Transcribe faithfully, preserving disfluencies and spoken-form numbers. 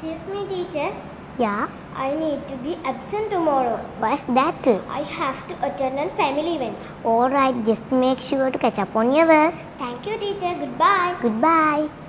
Excuse me, teacher. Yeah? I need to be absent tomorrow. What's that? I have to attend a family event. Alright, just make sure to catch up on your work. Thank you, teacher. Goodbye. Goodbye.